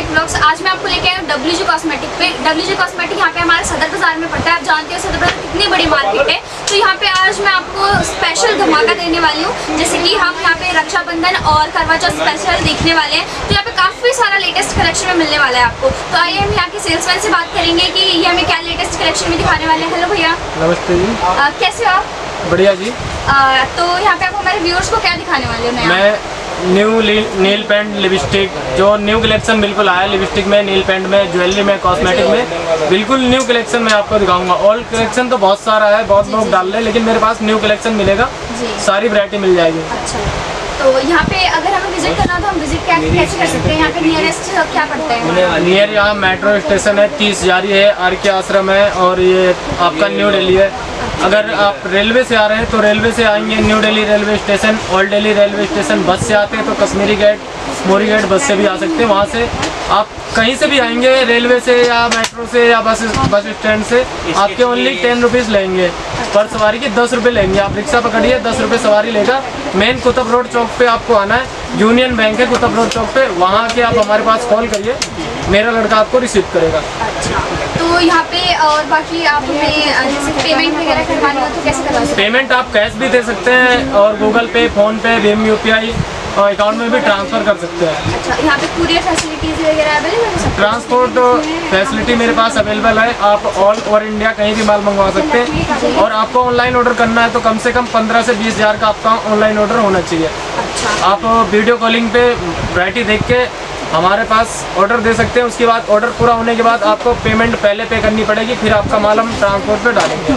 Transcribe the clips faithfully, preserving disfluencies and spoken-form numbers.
Blogs. आज मैं आपको लेके आया हूँ डब्ल्यू जी कॉस्मेटिक पे। डब्ल्यू जी कॉस्मेटिक यहाँ पे हमारे सदर बाजार में पड़ता है। आप जानते हो सदर बाजार कितनी बड़ी मार्केट है। तो यहाँ पे आज मैं आपको स्पेशल धमाका देने वाली हूँ। जैसे कि हम यहाँ पे रक्षाबंधन और करवा चौथ स्पेशल देखने वाले हैं। तो यहाँ पे काफ़ी सारा लेटेस्ट कलेक्शन में मिलने वाला है आपको। तो आइए हम यहाँ के सेल्समैन से बात करेंगे कि ये हमें क्या लेटेस्ट कलेक्शन में दिखाने वाले हैं। हेलो भैया। नमस्ते जी। आ, कैसे हो आप? बढ़िया जी। आ, तो यहाँ पे आप हमारे व्यूअर्स को क्या दिखाने वाले हो? मैं न्यू नील पेंट लिपस्टिक, जो न्यू कलेक्शन बिल्कुल आया लिपस्टिक में, नील पेंट में, ज्वेलरी में, कॉस्मेटिक में, बिल्कुल न्यू कलेक्शन मैं आपको दिखाऊंगा। ओल्ड कलेक्शन तो बहुत सारा है, बहुत लोग डाल रहे हैं, लेकिन मेरे पास न्यू कलेक्शन मिलेगा, सारी वैरायटी मिल जाएगी। अच्छा, तो यहाँ पे अगर हमें विजिट करना हो तो हम विजिट क्या कैसे कर सकते हैं? यहाँ पे नियरेस्ट क्या पड़ता है? नियर यहाँ मेट्रो स्टेशन है, तीस जारी है, आर के आश्रम है, और ये आपका न्यू दिल्ली है। अगर आप रेलवे से आ रहे हैं तो रेलवे से आएंगे New Delhi railway station, Old Delhi railway station. Bus से आते हैं तो कश्मीरी गेट, मोरी गेट बस से भी आ सकते हैं। वहाँ से आप कहीं से भी आएंगे, रेलवे से या मेट्रो से या बस बस स्टैंड से, आपके ओनली टेन रुपीज़ लेंगे पर सवारी के, दस रुपये लेंगे। आप रिक्शा पकड़िए, दस रुपये सवारी लेगा। मेन कुतुब रोड चौक पे आपको आना है, यूनियन बैंक है कुतुब रोड चौक पे, वहाँ के आप हमारे पास कॉल करिए, मेरा लड़का आपको रिसीव करेगा। अच्छा, तो यहाँ पे और बाकी आप हमें जैसे पेमेंट वगैरह करवानी हो तो कैसे करवा सकते हैं? पेमेंट आप कैश भी दे सकते हैं और गूगल पे, फोन पे, भीम यू पी आई और अकाउंट में भी ट्रांसफ़र कर सकते हैं। अच्छा, यहाँ पे कुरियर फैसिलिटीज़ वगैरह अवेलेबल है? ट्रांसपोर्ट फैसिलिटी मेरे पास अवेलेबल है। आप ऑल ओवर इंडिया कहीं भी माल मंगवा सकते हैं। और आपको ऑनलाइन ऑर्डर करना है तो कम से कम पंद्रह से बीस हज़ार का आपका ऑनलाइन ऑर्डर होना चाहिए। अच्छा, आप वीडियो कॉलिंग पे वैरायटी देख के हमारे पास ऑर्डर दे सकते हैं। उसके बाद ऑर्डर पूरा होने के बाद आपको पेमेंट पहले पे करनी पड़ेगी, फिर आपका माल हम ट्रांसपोर्ट पे डालेंगे।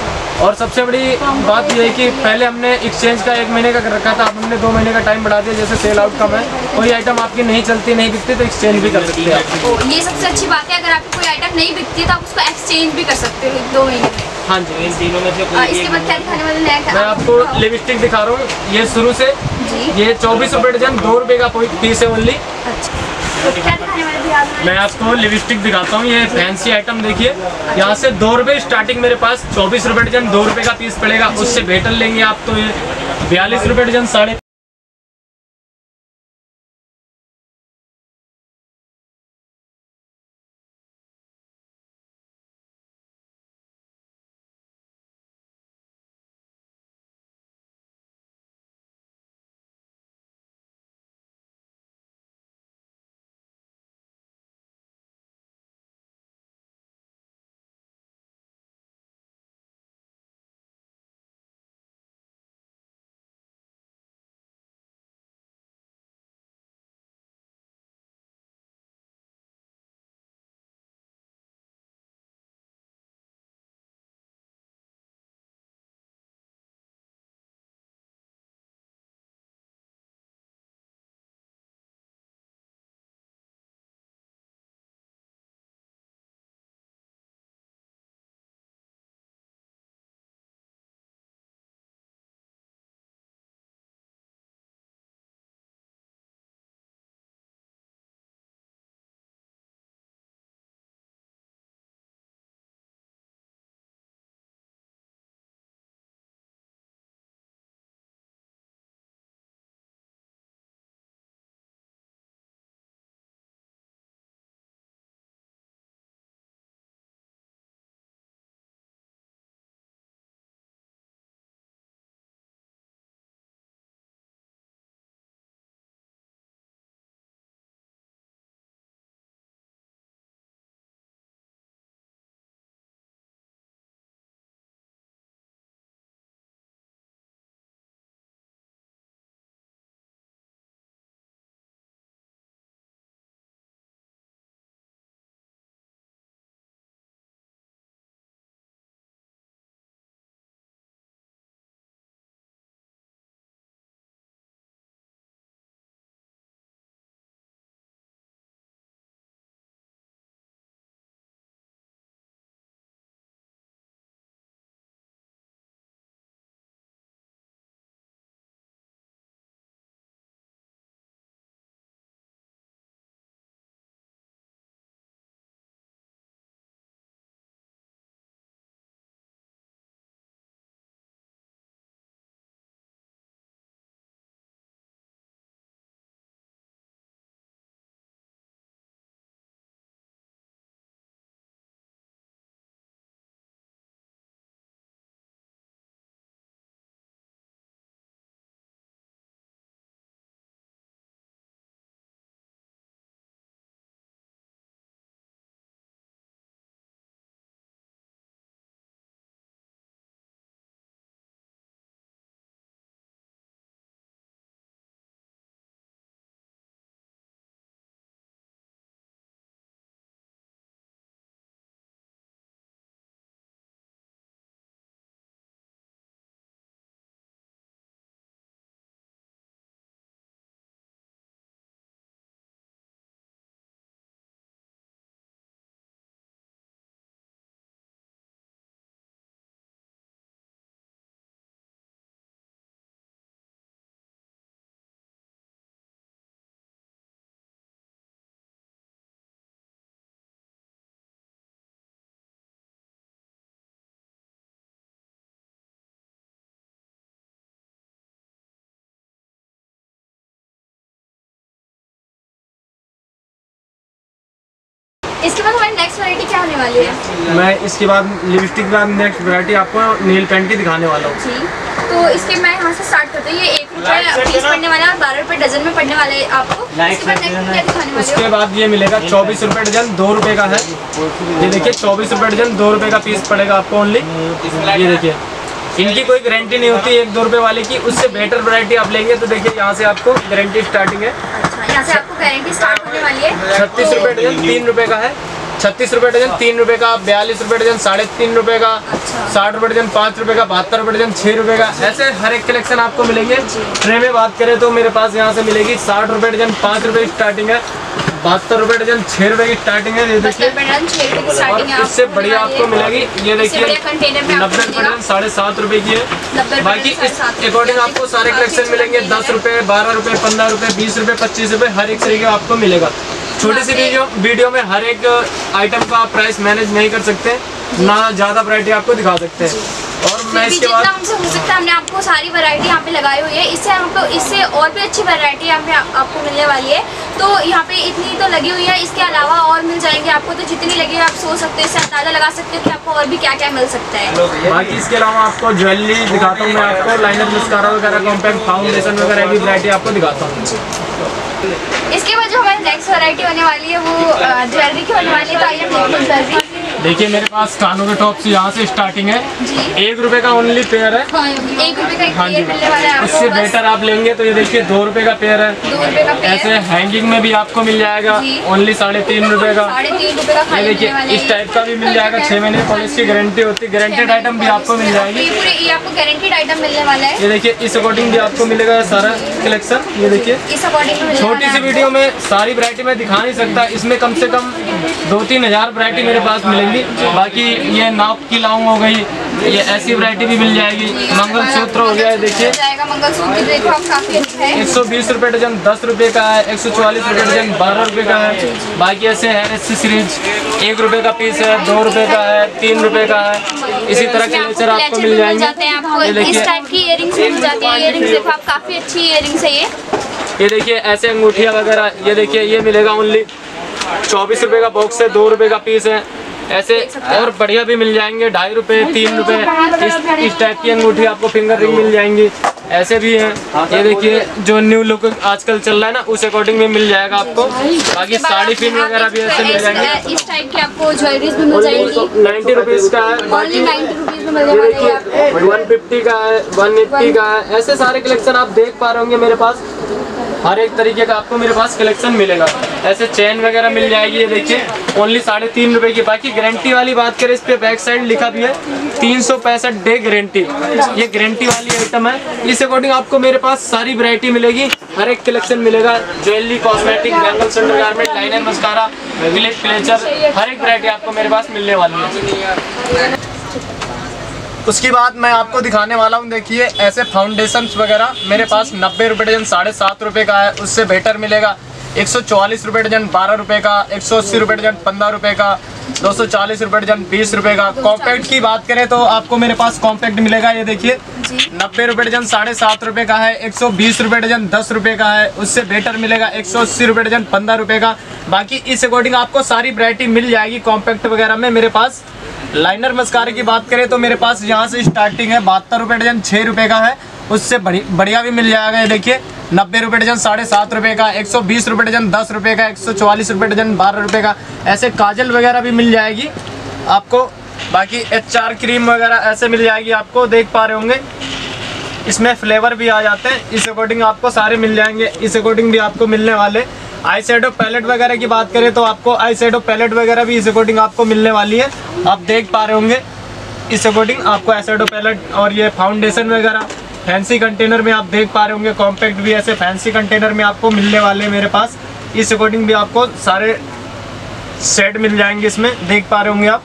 और सबसे बड़ी बात यह है कि पहले हमने एक्सचेंज का एक महीने का कर रखा था, अब हमने दो महीने का टाइम बढ़ा दिया। जैसे सेल आउट कम है, कोई आइटम आपकी नहीं चलती, नहीं बिकती तो एक्सचेंज भी कर सकते हैं आप। तो ये सबसे अच्छी बात है, अगर आपकी कोई आइटम नहीं बिकती है तो आप उसको एक्सचेंज भी कर सकते हो दो महीने में। हाँ जी, इन तीनों में से आ, इसके बाद क्या दिखाने वाले हैं? मैं आपको लिपस्टिक दिखा रहा हूँ। ये शुरू से जी, ये चौबीस रुपये डजन, दो रुपये का पीस है ओनली। अच्छा, तो क्या दिखाने वाले थे आप? मैं आपको लिपस्टिक दिखाता हूँ। ये फैंसी आइटम देखिए, यहाँ से दो रुपये स्टार्टिंग, मेरे पास चौबीस रुपये डजन, दो रुपये का पीस पड़ेगा। उससे बेटर लेंगे आप तो ये बयालीस रुपये डजन, साढ़े इसके बाद हमारी नेक्स्ट वैरायटी क्या होने वाली है? मैं इसके बाद लिपस्टिक का नेक्स्ट वैरायटी आपको नील पेंट की दिखाने वाला हूँ जी। तो इसके मैं यहाँ से स्टार्ट करती हूँ। ये एक रुपये पीस पड़ने वाला है और बारह रुपये डजन में पड़ने वाला है आपको। इसके बाद next क्या दिखाने वाले हो? उसके बाद ये मिलेगा चौबीस रुपये डजन, दो रुपये का है। ये देखिए चौबीस रुपये डजन, दो रुपये का पीस पड़ेगा आपको ओनली। ये देखिए इनकी कोई गारंटी नहीं होती एक दो रुपये वाले की, उससे बेटर वैरायटी आप लेंगे तो देखिए यहाँ से आपको गारंटी स्टार्टिंग है। अच्छा, यहाँ से आपको गारंटी स्टार्ट होने वाली है। छत्तीस रुपये डजन तीन रुपये का है, छत्तीस रुपये डजन तीन रुपये का, बयालीस रुपये डजन साढ़े तीन रुपये का, साठ रुपये डजन पाँच रुपये का, बहत्तर रुपये डजन छः रुपये का, ऐसे हर एक कलेक्शन आपको मिलेंगे। ट्रे में बात करें तो मेरे पास यहाँ से मिलेगी साठ रुपये डजन पाँच रुपये की स्टार्टिंग है, बहत्तर रुपये डजन छः रुपये की स्टार्टिंग है। ये देखिए और इससे बढ़िया आपको मिलेगी। ये देखिए नब्बे रुपये डजन साढ़े सात रुपये की है। बाकी इस अकॉर्डिंग आपको सारे कलेक्शन मिलेंगे दस रुपये, बारह रुपये, पंद्रह रुपये, बीस रुपये, पच्चीस रुपये, हर एक तरीके आपको मिलेगा। छोटी सी वीडियो वीडियो में हर एक आइटम का आप प्राइस मैनेज नहीं कर सकते, ना ज़्यादा वैरायटी आपको दिखा सकते हैं। और मैं इसके बाद हमसे हो सकता है हमने आपको सारी वैरायटी यहाँ पे लगाई हुई है। इससे हमको इससे और भी अच्छी वैरायटी यहाँ पे आपको मिलने वाली है। तो यहाँ पे इतनी तो लगी हुई है, इसके अलावा और मिल जाएंगे आपको। तो जितनी लगी आप सोच सकते हैं, इससे अंदाजा लगा सकते हो कि आपको और भी क्या क्या मिल सकता है। बाकी इसके अलावा आपको ज्वेलरी दिखाता हूँ मैं आपको, लाइनर मस्कारा वगैरह, कॉम्पैक्ट फाउंडेशन वगैरह की वैरायटी आपको दिखाता हूँ। इसके बाद जो हमारी नेक्स्ट वैरायटी होने वाली है वो ज्वेलरी की होने वाली है। तो आइए हम देखते हैं ज्वेलरी। देखिए मेरे पास कानों के टॉप से यहाँ से स्टार्टिंग है, एक रुपए का ओनली पेयर है। हाँ, एक रुपए का एक हाँ जी, पेयर मिलने वाला है आपको। इससे बेटर आप लेंगे तो ये देखिए दो रुपए का पेयर है। दो रुपए का पेयर। ऐसे हैंगिंग में भी आपको मिल जाएगा ओनली साढ़े तीन रुपए का। साढ़े तीन रुपए का ये देखिए इस टाइप का भी मिल जाएगा, छह महीने पॉलिश की गारंटी होती है। गारंटेड आइटम भी आपको मिल जाएगी। ये पूरे ये आपको गारंटेड आइटम मिलने वाला है। ये देखिए इस अकॉर्डिंग भी आपको मिलेगा सारा कलेक्शन। ये देखिए इस अकॉर्डिंग छोटी सी वीडियो में सारी वैरायटी मैं दिखा नहीं सकता, इसमें कम से कम दो तीन हजार वैरायटी मेरे पास मिलेंगी। बाकी ये नाप की लाऊं हो गई, ये ऐसी वैरायटी भी मिल जाएगी। मंगलसूत्र हो गया है, देखिए मंगलसूत्र देखो आप काफी अच्छा है। एक सौ बीस रुपये डजन दस रुपये का है, एक सौ चौवालीस रुपये डजन बारह रुपये का है। बाकी ऐसे है एक्सेसरीज एक रुपये का पीस है, दो रुपये का है, तीन रुपये का है। इसी तरह के लेचर आपको मिल जाएंगे। ये इस टाइप की इयरिंग्स मिल जाती है। इयरिंग्स देखो आप काफी अच्छी इयरिंग्स है ये। ये देखिए ऐसे अंगूठिया वगैरह, ये देखिए ये मिलेगा ओनली चौबीस रुपये का बॉक्स है, दो रुपये का पीस है। ऐसे और बढ़िया भी मिल जाएंगे, ढाई रुपये, तीन रुपये, इस इस टाइप की अंगूठी आपको फिंगर रिंग मिल जाएंगी। ऐसे भी हैं, ये देखिए जो न्यू लुक आजकल चल रहा है ना, उस अकॉर्डिंग में मिल जाएगा आपको। बाकी साड़ी पिन वगैरह भी ऐसे मिल जाएंगे। इस टाइप की आपको ज्वेलरीज भी मिल जाएंगी। नाइन्टी रुपीज़ का है, ओनली नाइन्टी रुपीज़ में मिलने वाला है आपको। वन फिफ्टी का है, वन एट्टी का है। ऐसे सारे कलेक्शन आप देख पा रहे होंगे मेरे पास, हर एक तरीके का आपको मेरे पास कलेक्शन मिलेगा। ऐसे चेन वगैरह मिल जाएगी, ये देखिए ओनली साढ़े तीन रुपये की। बाकी गारंटी वाली बात करें, इस पे बैक साइड लिखा भी है तीन सौ पैंसठ डे गारंटी। ये गारंटी वाली आइटम है। इस अकॉर्डिंग आपको मेरे पास सारी वैरायटी मिलेगी, हर एक कलेक्शन मिलेगा। Jewellery, cosmetic, bangle, centre garment, liner, mascara, village clutcher, हर एक वैरायटी आपको मेरे पास मिलने वाली है। उसके बाद मैं आपको दिखाने वाला हूँ, देखिए ऐसे फाउंडेशन वगैरह मेरे पास नब्बे रुपये डजन साढ़े सात रुपये का है। उससे बेटर मिलेगा एक सौ चौवालीस रुपये डजन बारह रुपये का, एक सौ अस्सी रुपये डजन पंद्रह रुपये का, दो सौ चालीस रुपये डजन बीस रुपये का। कॉम्पैक्ट की बात करें तो आपको मेरे पास कॉम्पैक्ट मिलेगा, ये देखिए नब्बे रुपये डजन साढ़े सात रुपये का है, एक सौ बीस रुपये डजन दस रुपये का है। उससे बेटर मिलेगा एक सौ अस्सी रुपये डजन पंद्रह रुपये का। बाकी इस अकॉर्डिंग आपको सारी वैरायटी मिल जाएगी कॉम्पैक्ट वगैरह में मेरे पास। लाइनर मस्कारे की बात करें तो मेरे पास यहाँ से स्टार्टिंग है बहत्तर रुपये डजन छः रुपये का है। उससे बड़ी बढ़िया भी मिल जाएगा, ये देखिए नब्बे रुपये डजन साढ़े सात रुपये का, एक सौ बीस रुपये डजन दस रुपये का, एक सौ चौवालीस रुपये डजन बारह रुपये का। ऐसे काजल वगैरह भी मिल जाएगी आपको। बाकी एच आर क्रीम वगैरह ऐसे मिल जाएगी आपको, देख पा रहे होंगे इसमें फ्लेवर भी आ जाते हैं। इस अकॉर्डिंग आपको सारे मिल जाएंगे, इस अकॉर्डिंग भी आपको मिलने वाले। आई शेडो पैलेट वगैरह की बात करें तो आपको आई शेडो पैलेट वगैरह भी इस अकॉर्डिंग आपको मिलने वाली है। आप देख पा रहे होंगे इस अकॉर्डिंग आपको आई शेडो पैलेट और ये फाउंडेशन वगैरह फैंसी कंटेनर में आप देख पा रहे होंगे। कॉम्पैक्ट भी ऐसे फैंसी कंटेनर में आपको मिलने वाले हैं मेरे पास। इस अकॉर्डिंग भी आपको सारे सेट मिल जाएंगे, इसमें देख पा रहे होंगे आप।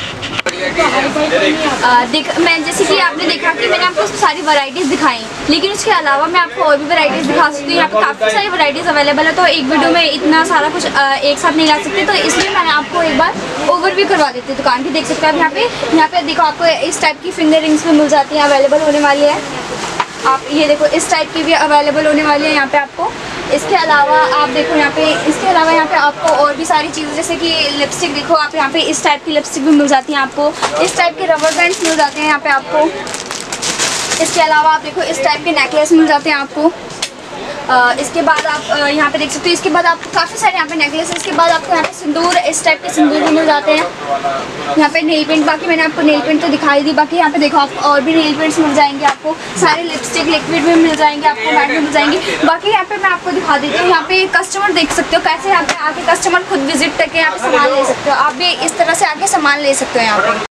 आ, देख मैं जैसे कि आपने देखा कि मैंने आपको सारी वैरायटीज़ दिखाई, लेकिन उसके अलावा मैं आपको और भी वैरायटीज़ दिखा सकती हूँ। यहाँ पे काफ़ी सारी वैरायटीज़ अवेलेबल है, तो एक वीडियो में इतना सारा कुछ आ, एक साथ नहीं ला सकते। तो इसलिए मैंने आपको एक बार ओवरव्यू करवा देती हूँ दुकान की। देख सकते हैं आप यहाँ पे यहाँ पे देखो आपको इस टाइप की फिंगर रिंग्स भी मिल जाती हैं, अवेलेबल होने वाली है। आप ये देखो इस टाइप की भी अवेलेबल होने वाली है यहाँ पे आपको। इसके अलावा आप देखो यहाँ पे, इसके अलावा यहाँ पे आपको और भी सारी चीज़ें, जैसे कि लिपस्टिक देखो आप, यहाँ पे इस टाइप की लिपस्टिक भी मिल जाती है आपको, इस टाइप के रबर बैंड्स मिल जाते हैं यहाँ पे आपको। इसके अलावा आप देखो इस टाइप के नेकलेस मिल जाते हैं आपको। आ, इसके बाद आप आ, यहाँ पे देख सकते हो, इसके बाद आपको काफ़ी सारे यहाँ पे नेकलेस है। इसके बाद आपको यहाँ पे सिंदूर, इस टाइप के सिंदूर भी मिल जाते हैं। यहाँ पे नेल पेंट, बाकी मैंने आपको नेल पेंट तो दिखाई दी, बाकी यहाँ पे देखो आपको और भी नेल पेंट्स मिल जाएंगे आपको, सारे लिपस्टिक लिक्विड भी मिल जाएंगे आपको, मैट भी मिल जाएंगी। बाकी यहाँ पे मैं आपको दिखा देती हूँ, यहाँ पे कस्टमर देख सकते हो कैसे यहाँ पे आके कस्टमर खुद विजिट करके यहाँ पे सामान ले सकते हो। आप भी इस तरह से आके सामान ले सकते हो यहाँ पे।